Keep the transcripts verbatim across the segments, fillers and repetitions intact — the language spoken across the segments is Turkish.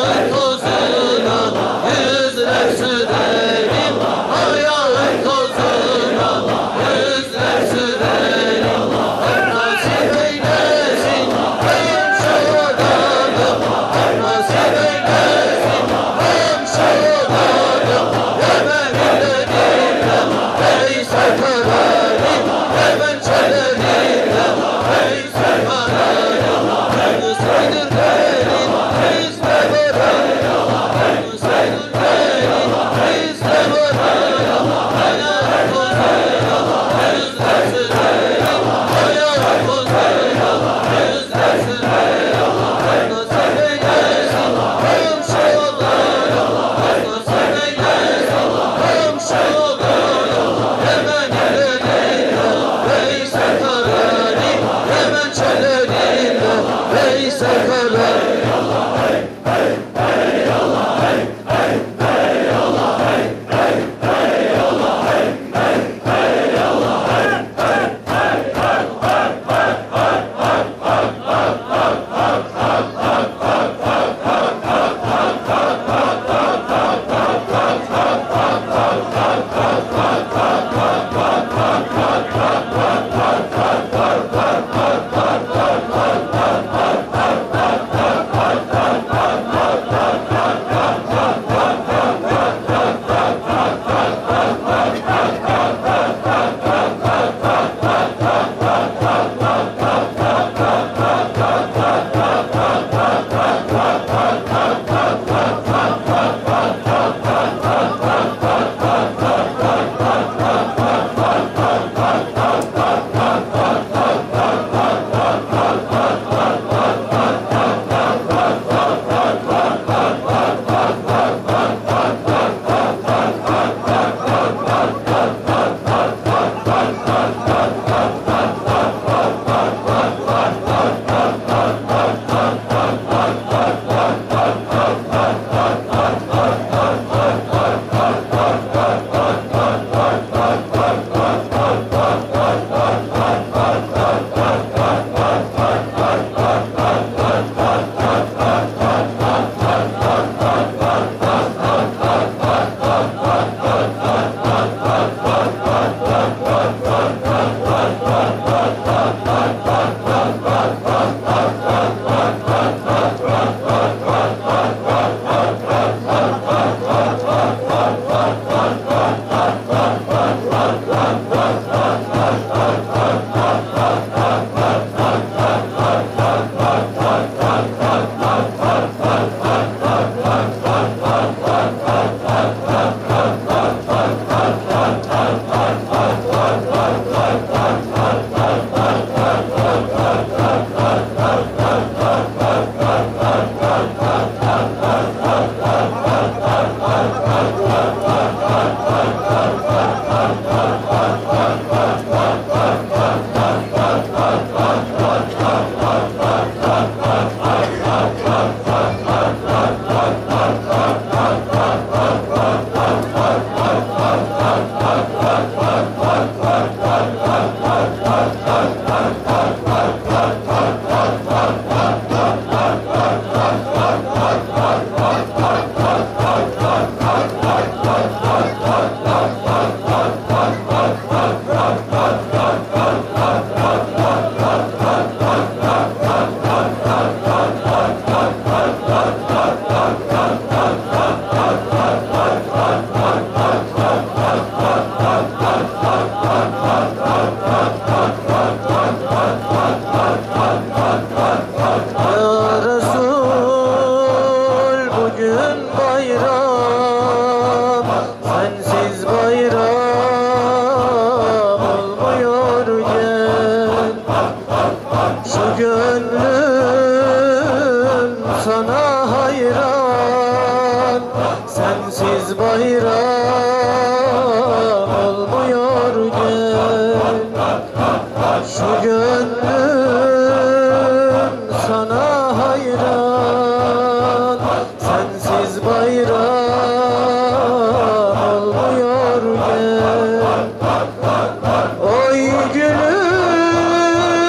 Ayağın tozuna yüzler sürelim, ayağın tozuna yüzler sürelim. Nasip eylesin hemşoğlanım, nasip eylesin hemşoğlanım. Yemen illeriyle Veysel Karalim, Yemen çeleriyle Veysel Karalim. Hüseyin'in gelin bizde varın, Hüseyin'in gelin bizde varın. Ayağın tozuna yüzler sürelim, ayağın tozuna yüzler sürelim. Nasip eylesin hemşoğlanım, nasip eylesin hemşoğlanım. Yemen illeriyle Veysel Karalim, Yemen çeleriyle Veysel Karalim.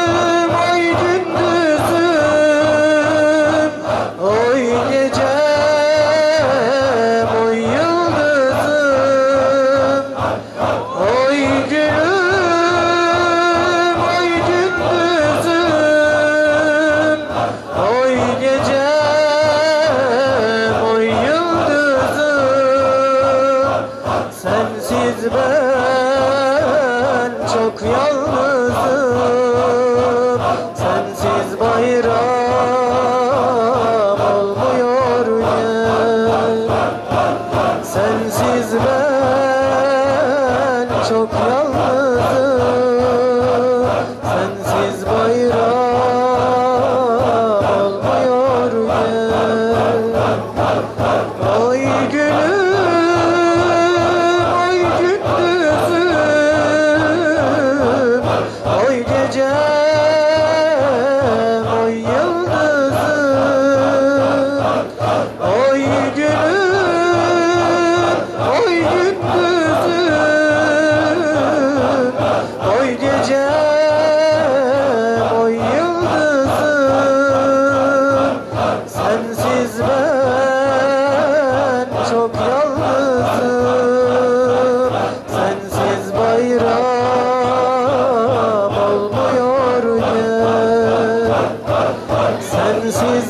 Oy gece sensiz ben çok yalnızım. Sensiz bayram olmuyor gel. Sensiz ben çok yalnızım. Sensiz bayram olmuyor gel. Oy gülüm, oy gündüzüm, oy gecem, oy yıldızım. Oy gülüm, oy gündüzüm, oy gecem, oy yıldızım. Sensiz ben çok yalnızım. Sensiz bayram olmuyor gel. Sensiz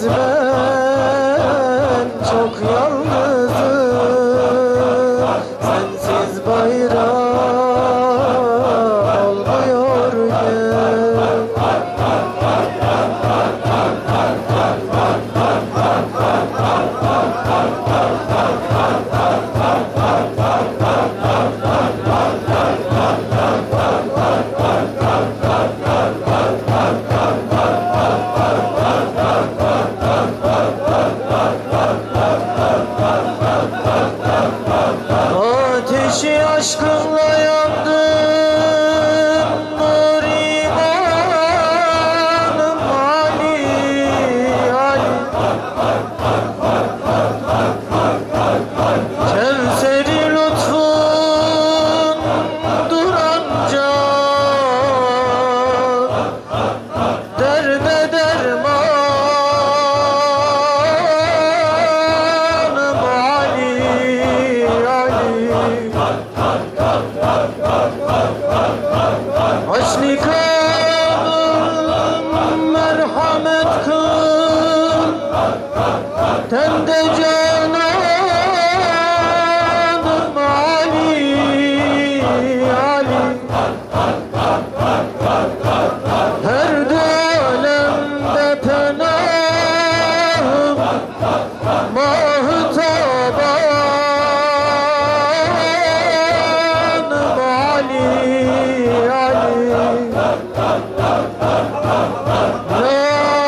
ben çok yalnızım. Sensiz bayram olmuyor gel. Ateşi aşkınla yandım, nur imanım Ali, Ali. Kevseri lütfun durancan, derde dermanım Ali, Ali. Açlı kanım merhamet kıl, tende cananım Ali, Ali. Her dönemde penahım mahtabanım Ali, Ali. La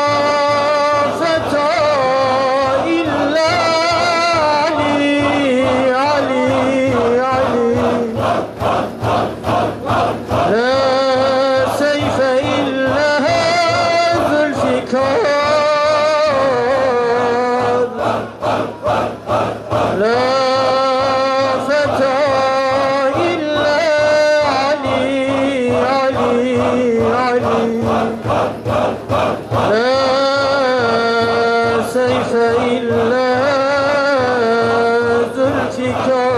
feta illa Ali, Ali, Ali. La seyfe illa zülfikar. La feta illa Ali, Ali, Ali. La seyfe illa zülfikar.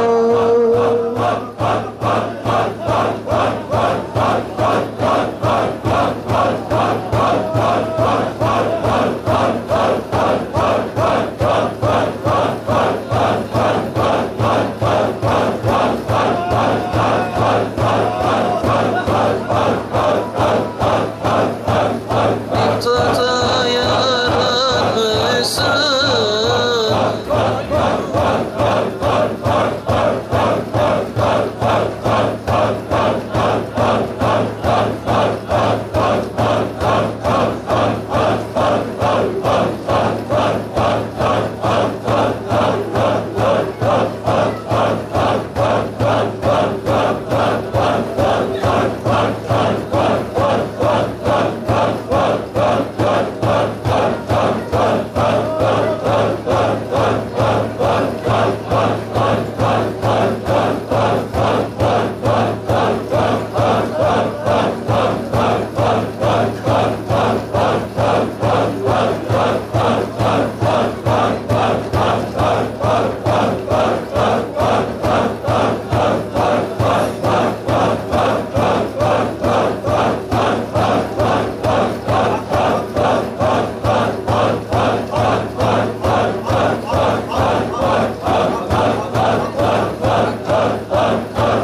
Tata yaramışsın. Hak, hak, hak, hak, hak.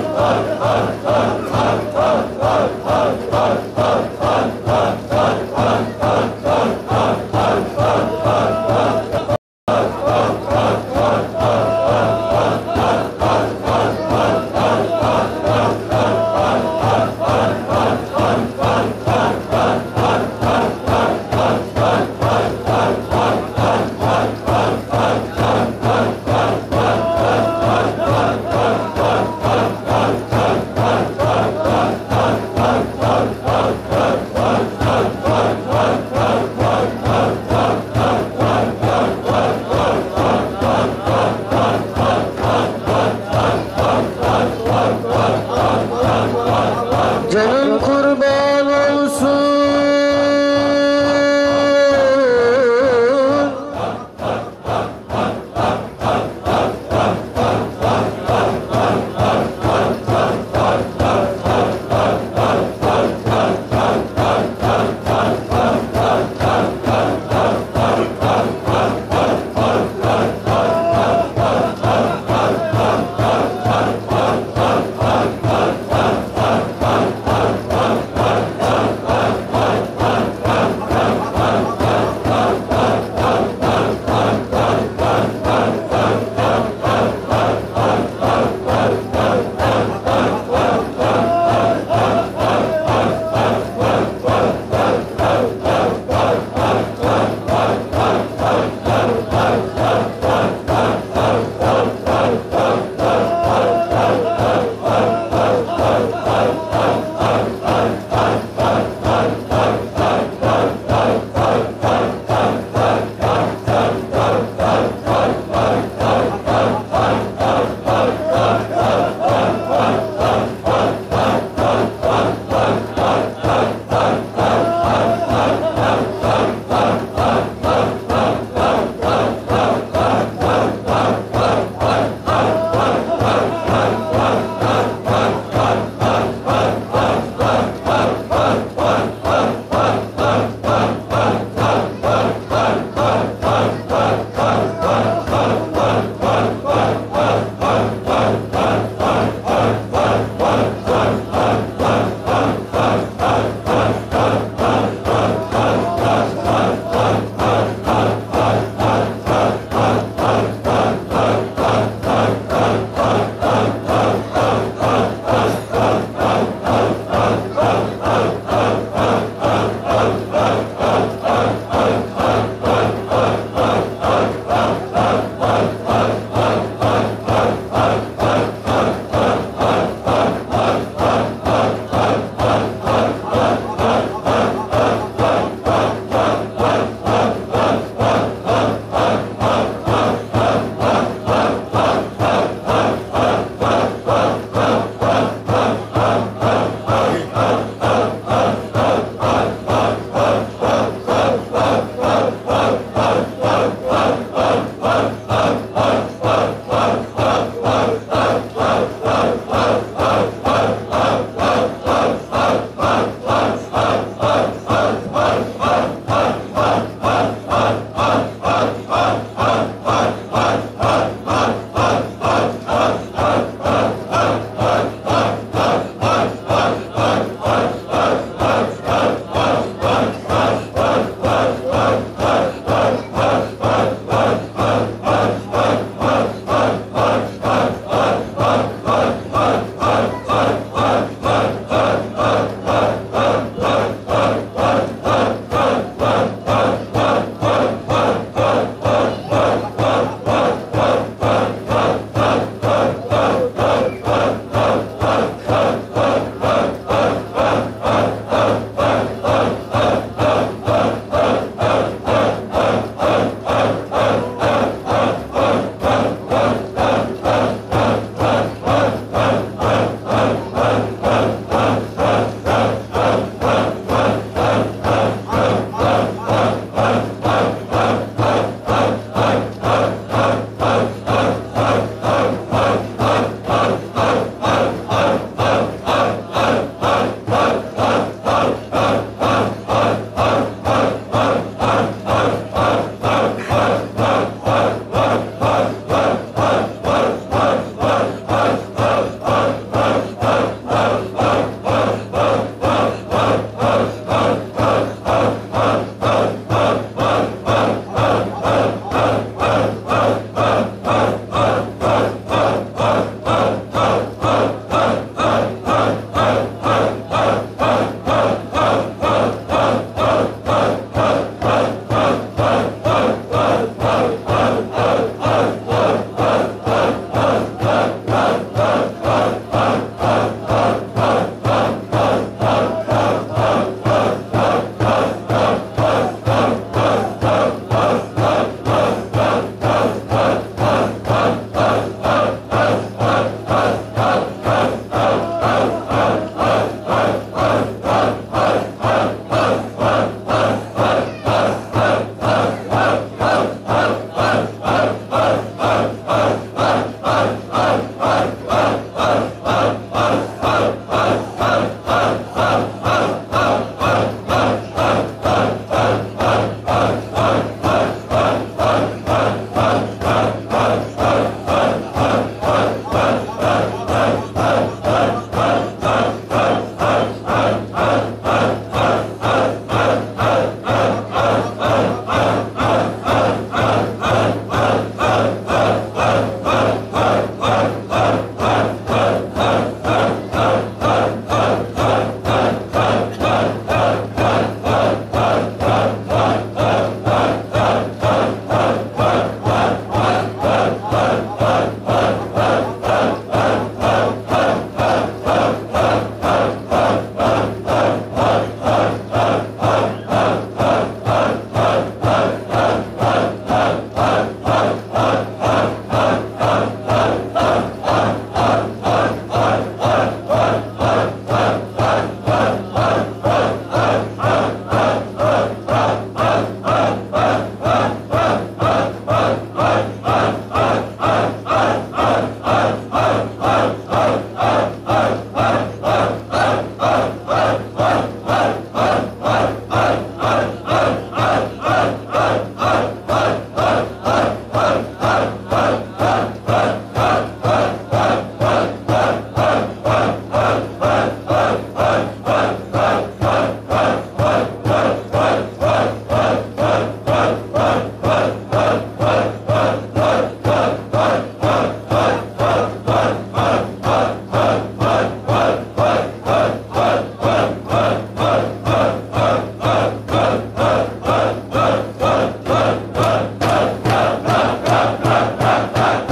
Ha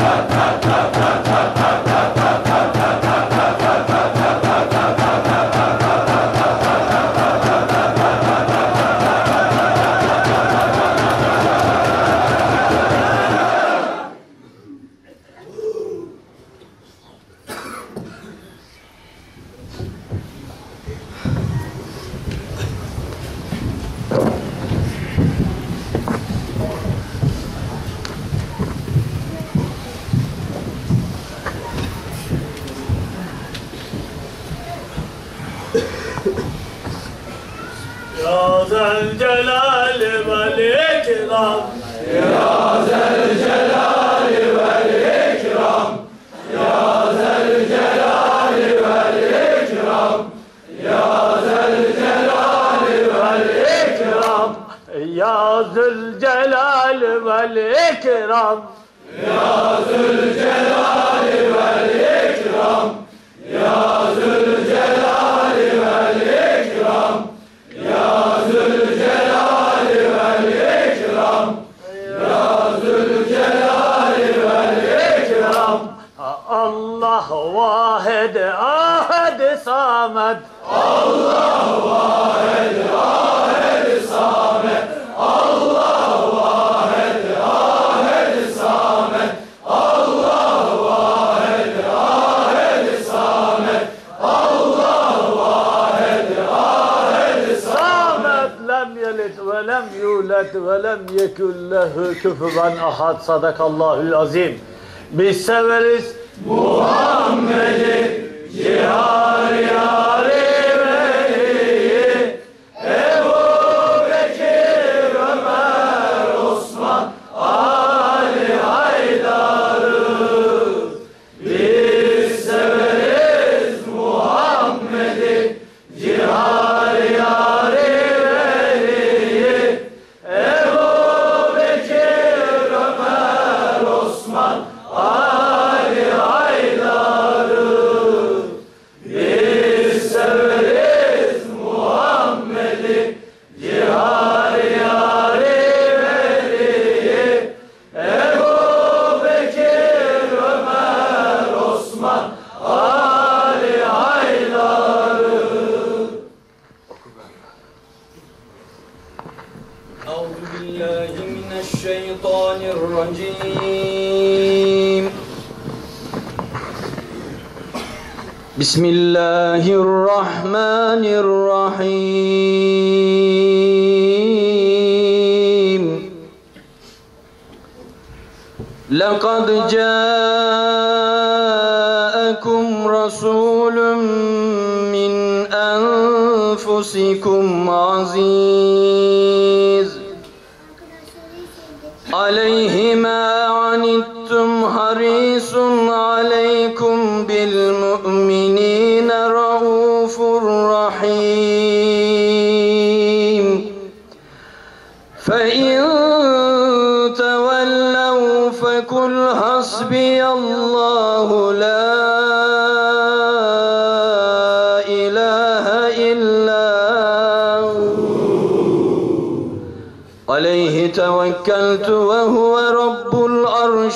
Ya Zelcelal vel İkram, Ya Zelcelal vel İkram, Ya Zelcelal vel İkram, Ya Zelcelal vel İkram, Ya Zülcelal vel İkram, Ya Zülcelal vel İkram, Ya Zülcelal vel İkram, Ya Zülcelal vel İkram, Ya Zülcelal vel İkram. Allah vahed ahad samet, Allah vahed ahed samet, Allah vahed ahed samet, Allah vahed ahed samet, Allah vahed ahed samet. samet lem yelid ve lem yulad ve lem yekun lehu küfüven ahad. Sadakallahul azim. Biz severiz Muhammed'i cihar yâri veliyi, Ebu Bekir, Ömer, Osman, Ali Haydar'ı. Biz severiz Muhammed'i cihar yâri veliyi, Ebu Bekir, Ömer, Osman, Ali Haydar'ı. Biz severiz Muhammed'i cihar yâri veliyi, Ebu Bekir, Ömer, Osman, Ali Haydar'ı. أعوذ بالله من الشيطان الرجيم بسم الله الرحمن الرحيم لقد جاءكم رسول من أنفسكم عزيز عليه ما عنتم حريص عليكم بالمؤمنين رؤوف رحيم فإن تولوا فقل حسبي الله لا إله إلا هو عليه توكلت وهو رب العرش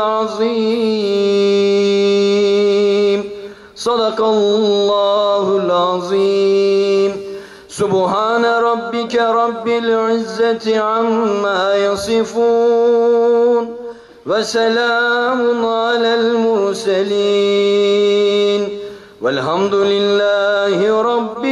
العظيم صدق الله العظيم سبحان ربك رب العزة عما يصفون وسلام على المرسلين والحمد لله رب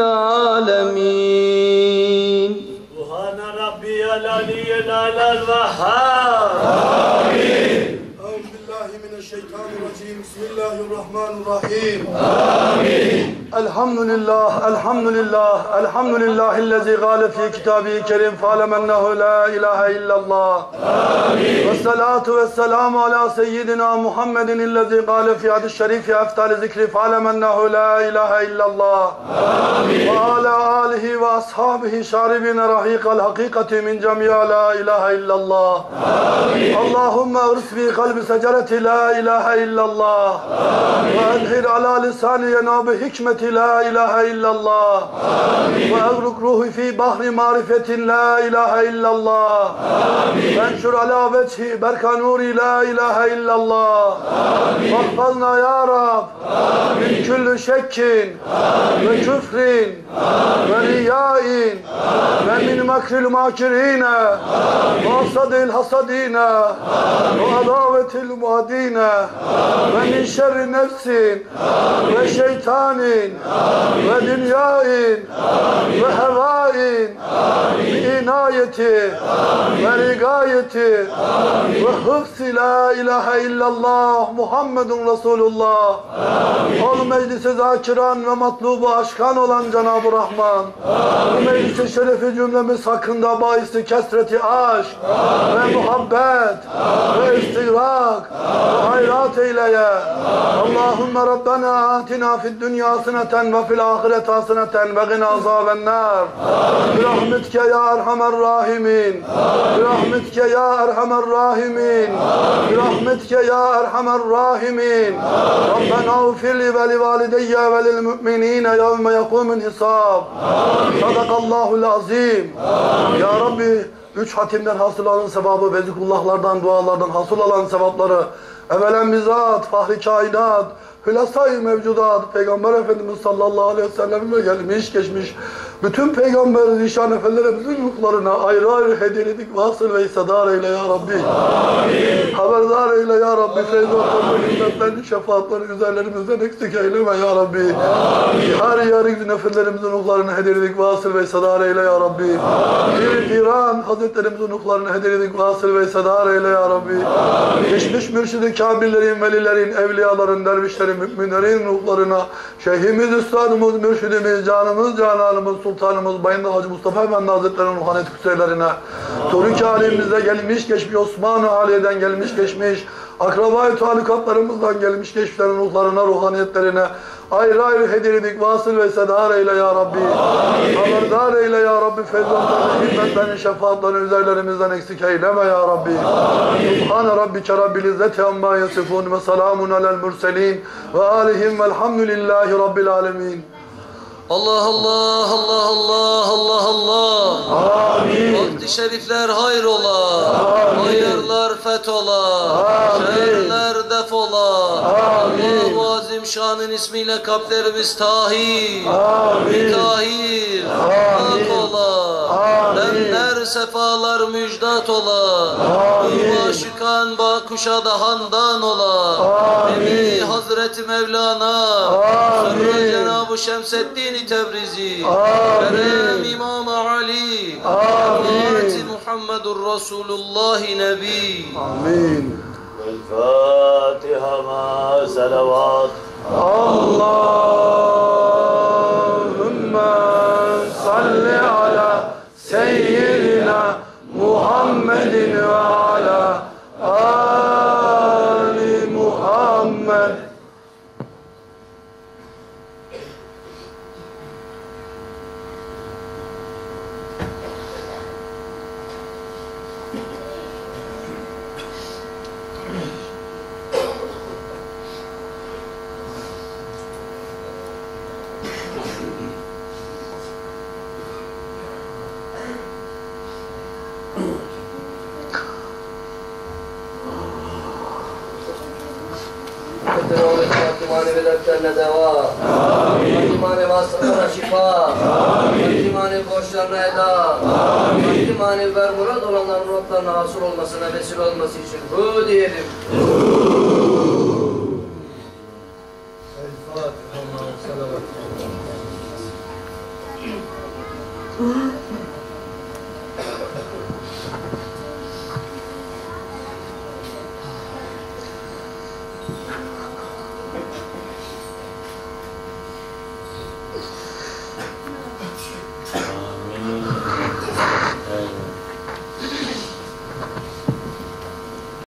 العالمين Subhane Rabbiyel Aliyyel Alel Vehhab. Amin. أعوذ بالله من الشيطان الرجيم بسم الله الرحمن الرحيم Amin. الحمد لله الحمد لله الحمد لله الذي قال في كتابه الكريم فاعلم أنه لا إله إلا الله Amin. والصلاة والسلام على سيدنا محمد الذي قال في حديث الشريف أفضل ذكر فاعلم أنه لا إله إلا الله Amin. وعلى آله وأصحابه شاربين رحيق الحقيقة من جميع لا إله إلا الله Amin. اللهم ارس في قلب شجرة لا لا إله إلا الله وأظهر على لساني يناب حكمة لا إله إلا الله وأغرق روحي في بحر معرفة لا إله إلا الله وانشر على وجهي برك نور لا إله إلا الله واحفظنا يا رب من كل شك وكفر ورياء ومن مكر الماكرين وحسد الحسدين وعداوة المعادين ومن شر نفس وشيطان ودنياء وهواء بعناية ورقاية وحفظ لا إله إلا الله محمد رسول الله. Ol meclisi zakiran ve matlubu aşkan olan Cenab-ı Rahman. Bu meclisi şerefi cümlemiz hakkında bahisi kesreti aşk ve muhabbet ve istigrak ve hayrat eyleye. Allahümme Rabbena atina fid dünya haseneten ve fil ahiret haseneten ve gina azabennar. Birahmetke ya erhamer rahimin. Birahmetke ya erhamer rahimin. Birahmetke ya erhamer rahimin. Rabbena ufirli ve li valideyye ve lil müminine yevme yekumul hisab. Sadakallahul azim. Ya Rabbi, üç hatimden hasıl olan sevabı ve zikullahlardan, dualardan hasıl olan sevapları evvelen bizzat, fahri kainat, hülasay-ı mevcudat, Peygamber Efendimiz sallallahu aleyhi ve sellem'e gelmiş geçmiş bütün Peygamber zişan efendilerimizin ruhlarına ayrı ayrı hediyeledik, vasıl ve hissedar eyle ya Rabbi. Amin. Haberdar eyle ya Rabbi. Feyzatlarını, hizmetlerini, şefaatleri üzerlerimizden eksik eyleme ya Rabbi. Amin. Her yarın efendilerimizin ruhlarına hediyeledik, vasıl ve hissedar eyle ya Rabbi. Bir İran Hazretlerimizin ruhlarına hediyeledik, vasıl ve hissedar eyle ya Rabbi. Amin. Geçmiş mürşidi kamillerin, velilerin, evliyaların, dervişlerin, müminlerin ruhlarına, şeyhimiz, üstadımız, mürşidimiz, canımız, cananımız, sultanımız, Bayındır Hacı Mustafa Efendi Hazretleri'nin ruhanet küseylerine, Turuk halimizde gelmiş geçmiş, Osmanlı Aliye'den gelmiş geçmiş, akraba-i talikatlarımızdan gelmiş geçmişlerin ruhlarına, ruhaniyetlerine ayrı ayrı hediyeledik, vasıl ve sedar eyle ya Rabbi. Haberdar eyle ya Rabbi. Feyzatlarını, hizmetlerini, şefaatlerini üzerlerimizden eksik eyleme ya Rabbi. Subhane Rabbike Rabbil İzzeti amma yasifun ve selamun alel murselin ve alihim velhamdülillahi Rabbil alemin. Allah Allah Allah Allah Allah Allah. Amin. Vakti şerifler hayrola. Amin. Hayırlar fethola. Amin. Şerler defola. Amin. Allah-u Azim şanın ismiyle kalplerimiz tahir. Amin. Tahir. Amin. Ola. Demler sefalar müjdat ola. Amin. Aşıkan bakuşa da handan ola. Amin. Hazreti Mevlana. Amin. Cenab-ı Şemseddin Tebrizi, Kerem İmam-ı Ali, Hazreti Muhammedur Resulullah Nebi. Amin. Vel Fatiha ma selavat. Allahümme salli ala seyyidina Muhammedin ve ala ali Muhammed. Manevi dertlerine deva, manevi hastalara şifa, manevi borçlarına eda, manevi ver murad olanların muratlarına hasıl olmasına vesile olması için bu diyelim.